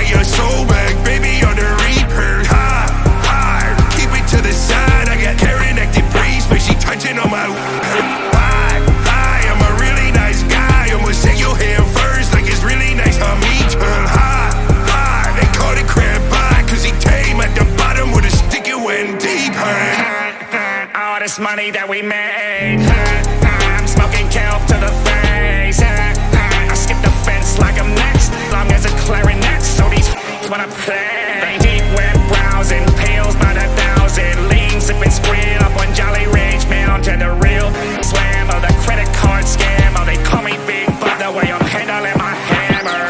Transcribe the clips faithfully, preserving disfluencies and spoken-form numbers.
take your soul back, baby, on the reaper. Ha, ha, keep it to the side. I got Karen acting breeze, but she touching on my. Hi, hi, I'm a really nice guy. I'ma shake your hand first, like it's really nice on me. Turn hi, hi, they call it crab pie, cause he came at the bottom with a stick, it went deeper. All this money that we made, I'm smoking kelp to the face. I skip the fence like I'm next, long as a clarinet, so these wanna play. Deep web browsing, pills by the thousand, lean sipping squid up on Jolly Ranch Mountain. The real slam of the credit card scam. Oh, they call me big, but the way I'm handling my hammer.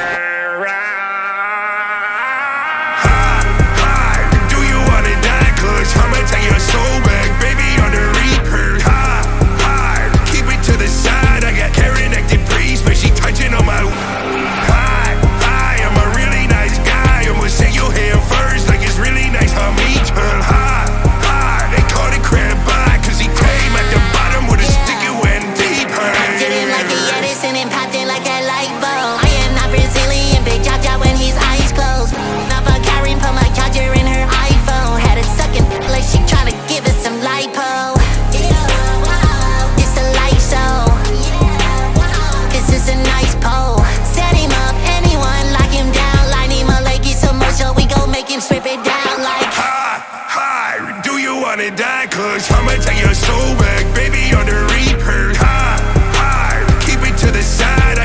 Hi, hi, do you wanna die? Cause I'ma take your soul back, baby, on the reaper. Hi, hi, keep it to the side. I got Karen acting breeze, but she touching on my. Hi, hi, I'm a really nice guy. I'ma shake your hand first, like it's really nice on me. Turn hi, hi, they call it crab pie, cause he came at the bottom with a stick, it went deeper. Did him like a Edison and popped it like a light bulb. I am not Brazilian, big Jaja when his eyes closed. Not a Karen, put my charger in her iPhone. Had it sucking like she tryna give us some lipo. It's a light show. This is a nice pole. Set him up, anyone, lock him down. Line him up like it's a mojo. We gon' make him strip it down like. Hi, hi, do you wanna die? Cause I'ma take your soul back, baby, on the reaper. Hi, hi, keep it to the side.